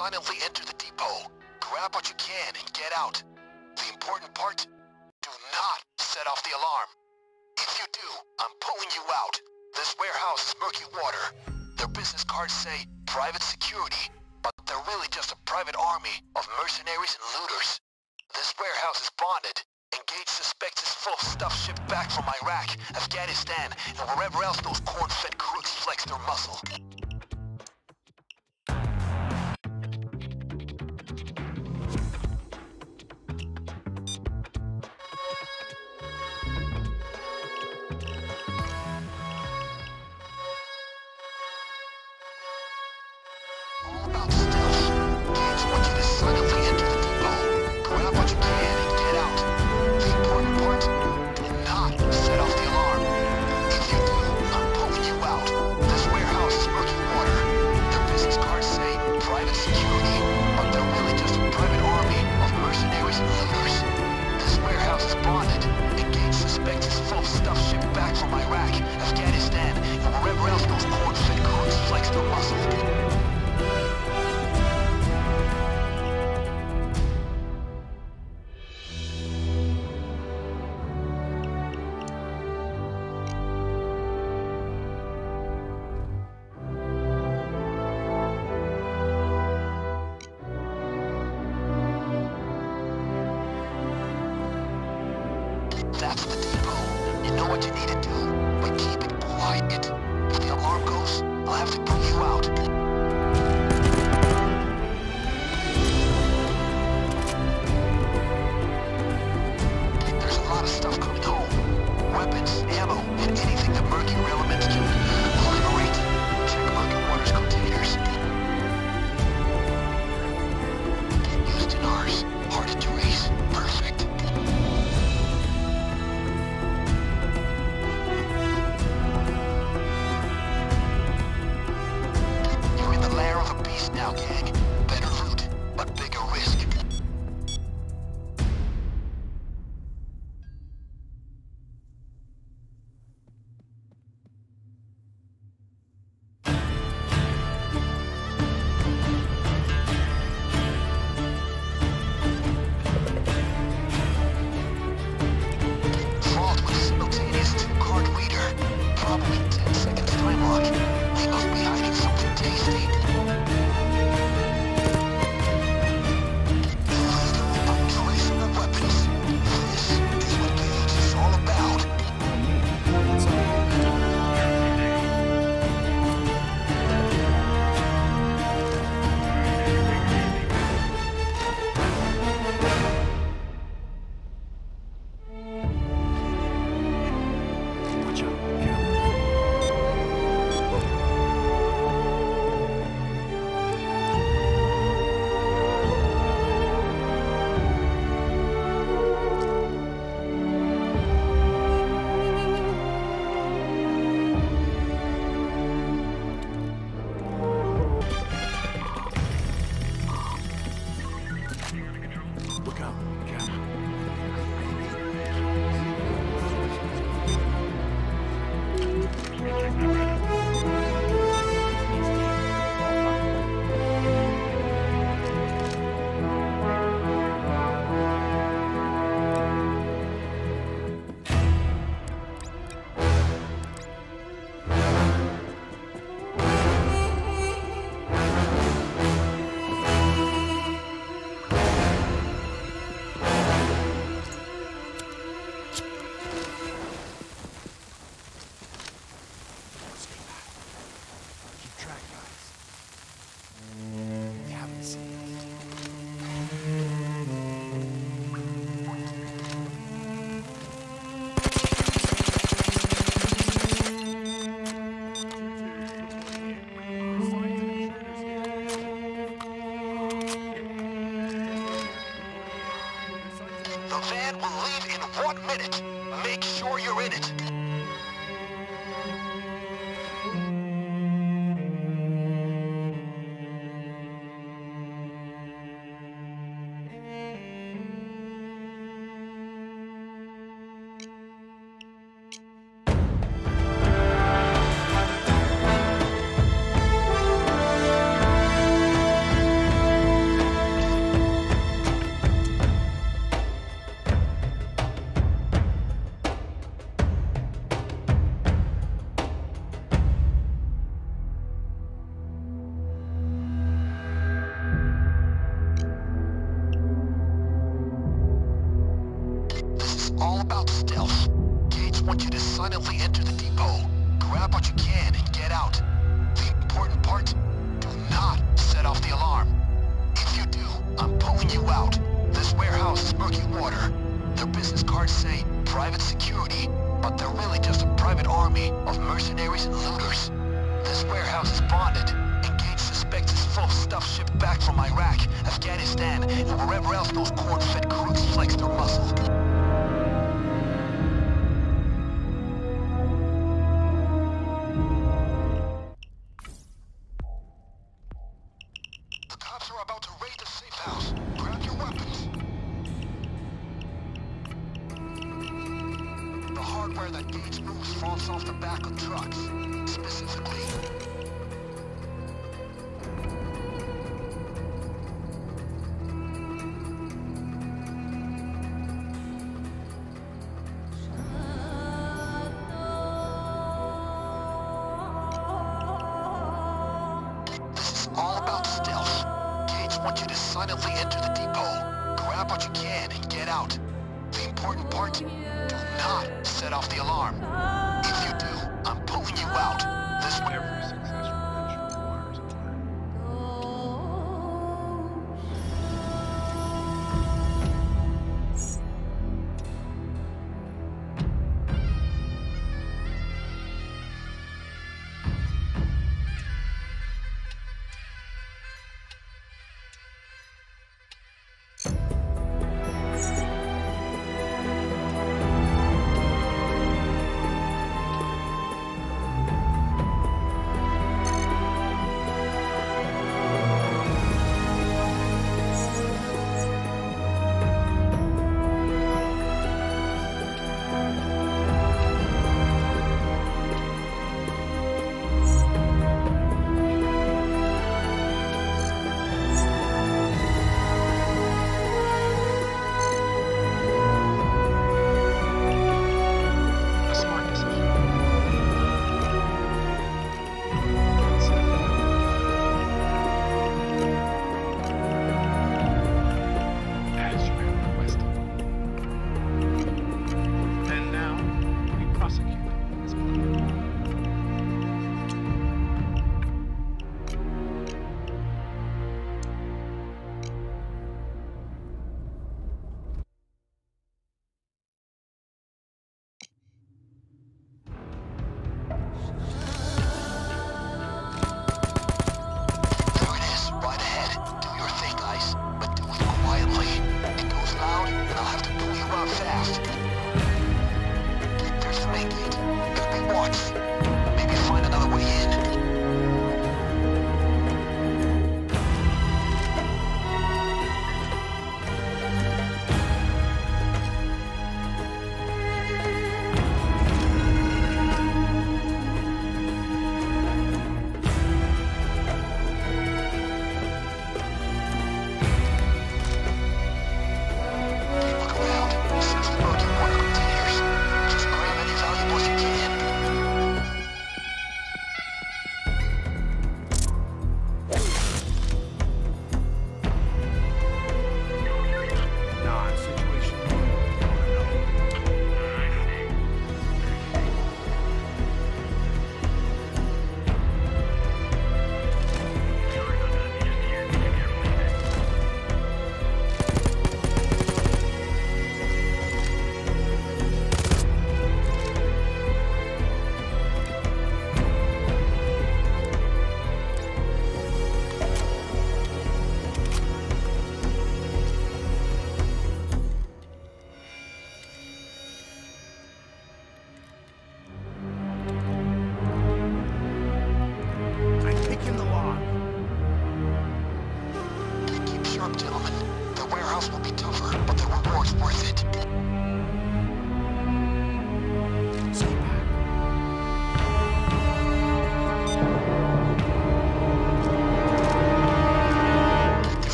silently enter the depot. Grab what you can and get out. The important part, do not set off the alarm. If you do, I'm pulling you out. This warehouse is murky water. Their business cards say private security, but they're really just a private army of mercenaries and looters. This warehouse is bonded. Engage suspects is full of stuff shipped back from Iraq, Afghanistan, and wherever else those corn-fed crooks flex their muscle. All about stealth. Kids want you to silently enter the depot. Grab what you can and get out. The important part, do not set off the alarm. If you do, I'm pulling you out. This warehouse is murky water. Their business cards say private security, but they're really just a private army of mercenaries and looters. This warehouse is bonded. Engage suspects is full of stuff shipped back from Iraq, Afghanistan, and wherever else those corn-fed crooks flex their muscle. That's the depot. You know what you need to do, but keep it quiet. If the alarm goes, I'll have to pull you out. There's a lot of stuff coming home. Weapons, ammo, and anything that murkier elements can liberate. Check murky water's containers. Used in ours. Hard to trace. Perfect. Now, gang. Better loot, but bigger risk. Vault with simultaneous 2-card reader. Probably 10 seconds time lock. They must be hiding something tasty. The van will leave in 1 minute. Make sure you're in it. want you to silently enter the depot. Grab what you can and get out. The important part, do not set off the alarm. If you do, I'm pulling you out. This warehouse is murky water. Their business cards say private security, but they're really just a private army of mercenaries and looters. This warehouse is bonded, and Gage suspects it's full of stuff shipped back from Iraq, Afghanistan, and wherever else those corn-fed crooks flex their muscle. The cops are about to raid the safe house. Grab your weapons. The hardware that Gage moves falls off the back of trucks, specifically. All about stealth. Gage wants you to silently enter the depot. Grab what you can and get out. The important part, do not set off the alarm. If you do, I'm pulling you out. This way. Every successful venture requires a plan.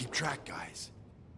keep track, guys.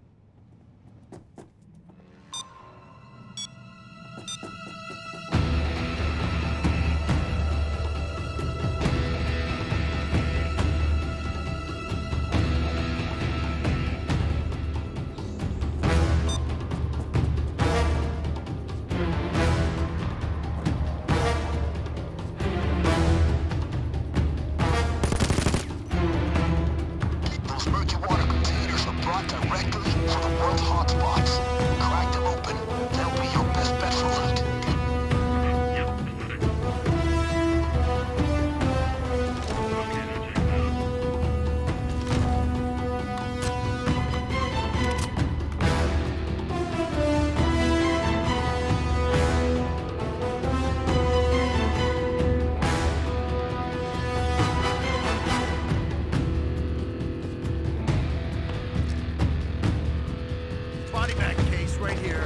Those murky water containers are brought directly from the world hotspots. Crack them open. They'll be your best bet for loot. Body bag case right here.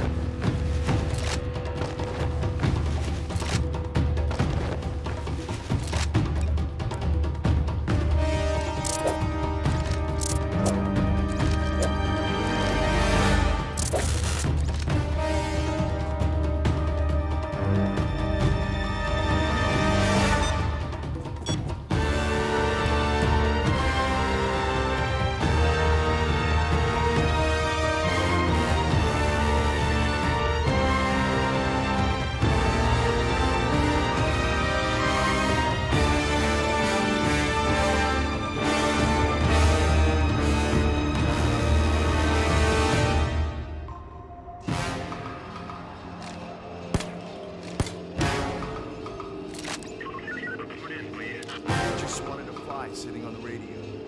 Just wanted to fly sitting on the radio.